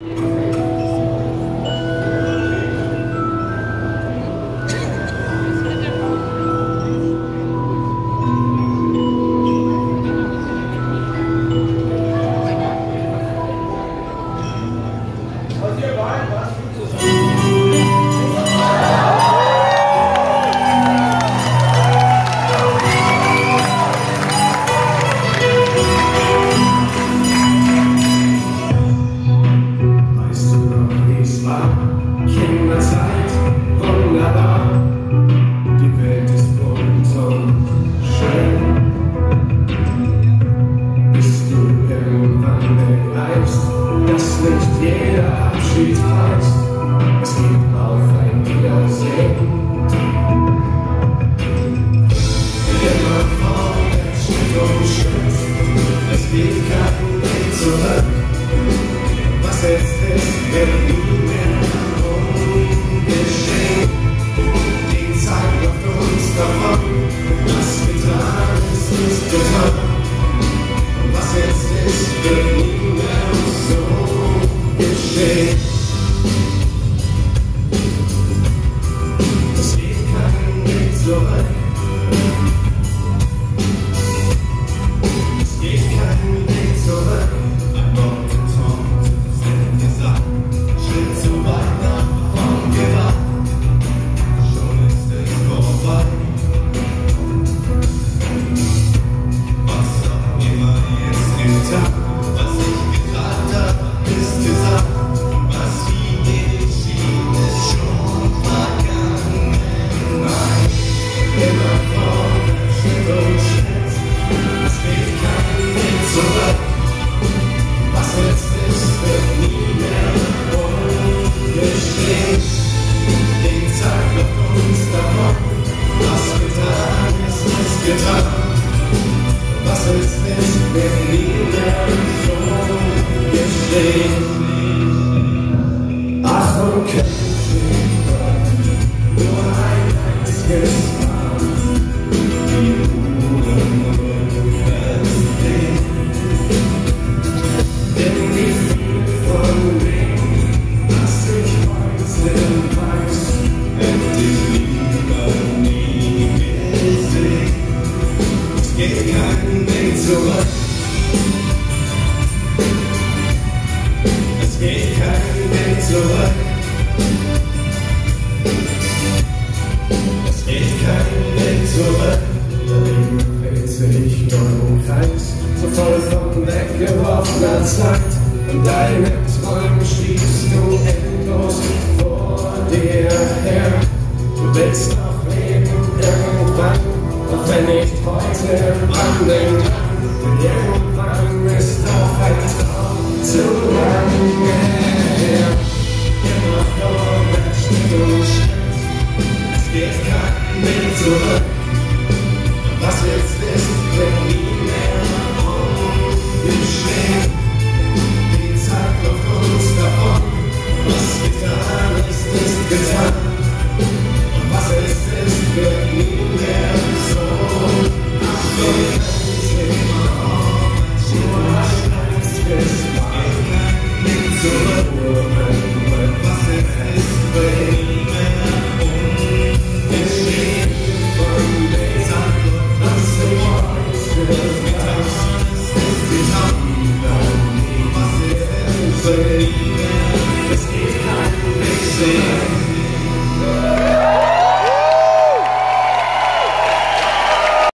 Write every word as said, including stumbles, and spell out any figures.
Kinderzeit, wunderbar, die Welt ist bunt und schön. Bis du irgendwann begreifst, dass nicht jeder Abschied heißt, es gibt auch ein Wiedersehen. Immer vorwärts, Schritt um Schritt, es gibt keinen Weg zurück. Was jetzt ist, wird nie mehr geschehen. Die Zeit läuft uns davon, was getan ist, ist getan. Und was jetzt ist, wird nie mehr so geschehen. Es geht keinen Weg zurück. Es geht keinen Weg zurück. Ein Wort getont, wird gesagt, Schritt zu weit nach vorn gewagt. Schon ist es vorbei. Was auch immer jetzt getan, was ich getan habe, ist gesagt. Was wie geschieht, ist schon Vergangenheit. Immer vorwärts, Schritt um Schritt, es geht keinen Weg zurück. Was jetzt ist, wird nie mehr geschehen. Den Tag läuft uns davon, was getan ist, ist getan. Was jetzt ist, wird nie mehr so geschehen. Achtung, Kämpfer, nur ein einziges Mal. Die Uhren rückwärts drehen. Denn wie viel von dem, was ich heute weiß, hätte ich lieber nie gesehen. Es geht keinen Weg zurück. Es geht keinen Weg zurück. Es geht keinen Weg zurück. Der Leben dreht sich nur im Kreis, so voll von weggeworfener Zeit. Und deine Träume schiebst du endlos vor dir her. Du willst noch leben irgendwann, doch wenn nicht heute, wann denn dann? Denn irgendwann ist doch ein Traum zu lange her. Immer vorwärts, Schritt um Schritt, es geht keinen Weg zurück. Und was jetzt ist, wird nie mehr geschehen. Die Zeit läuft uns davon, was getan ist, ist getan. Und was jetzt ist, wird nie mehr so geschehen. Es geht keinen Weg zurück. Was jetzt ist, wird nie mehr geschehen. Von der Zeit läuft das heute, was getan ist, ist getan. Was jetzt ist, wird nie mehr